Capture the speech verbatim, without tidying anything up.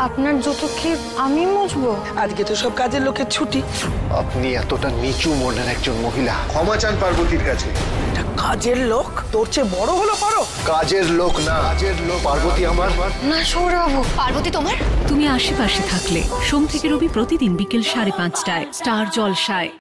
আপনার জুতো কি আমি মুছবো? আজকে তো সব কাজের লোকের ছুটি। আপনি এতটা নিচু মনের একজন মহিলা, ক্ষমা চান পার্বতীর কাছে। এটা কাজের লোক, তোর চেয়ে বড় হলো পারো? কাজের লোক না, কাজের লোক পার্বতী আমার। না সৌরবাবু, পার্বতী তোমার? তুমি আশেপাশে থাকলে সোম থেকে রবি প্রতিদিন বিকেল সাড়ে পাঁচটায় স্টার জলসায়।